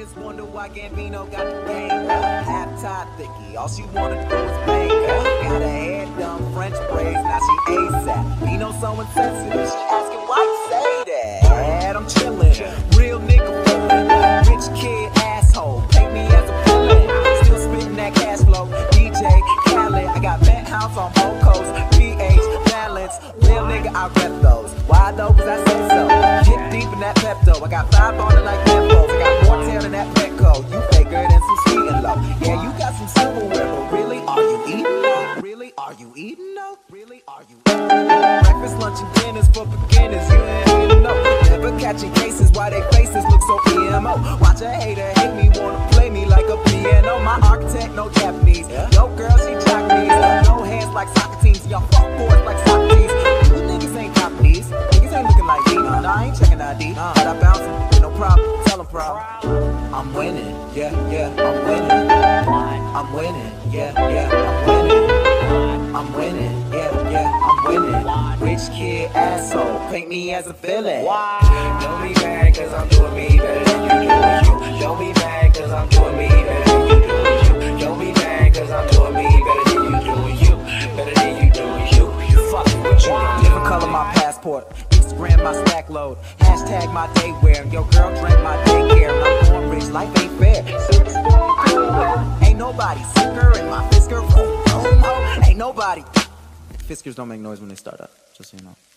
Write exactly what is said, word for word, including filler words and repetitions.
niggas wonder why Gambino got the game up. Half-tied thicky, all she wanna do is bang up. Got her hair done, French braids, now she ASAP. Bino so insensitive, she asking why you say that. I'm chillin', real nigga feelin', rich kid asshole, paint me as a villain. Still spittin' that cash flow, D J Khaled. I got penthouse on both coasts, P H, balance, real nigga I rep those. Why though? Cause I say so. Get deep in that Pepto, I got five on it like Pepto. I got more tail than that Petco. You faker than some sweet and low. Yeah, you got some silverware, but really, are you eating though? Really, are you eating though? Really, are you eating though? Breakfast, lunch, and dinners for beginners. You ain't even know. Never catching cases why they faces look so P M O. Watch a hater hate me, wanna play me like a piano. My architect, no Japanese. No girl, she Japanese. No hands like soccer teams. Y'all fuck boys like Socrates. You niggas ain't Japanese. Niggas ain't looking like me. Nah, I ain't checking I D. But I bounce with no problem. Tell them problem. I'm winning. Yeah, yeah, I'm winning. I'm winning. Yeah, yeah, I'm winning. I'm winning. Yeah, yeah, I'm winning. Rich kid asshole. Paint me as a villain. Don't be mad cause I'm doing me better than you doing you. Don't be mad cause I'm doing me better than you doing you. Don't be mad cause I'm doing me better than you doing you. Better than you doing you. You fucking with you. Different color my passport. Instagram my stack load. Hashtag my day wear. Yo girl drank my daycare. And I'm born rich. Life ain't fair. Ain't nobody sicker in my Fisker. Ain't nobody. Fiskers don't make noise when they start up. Just so you know.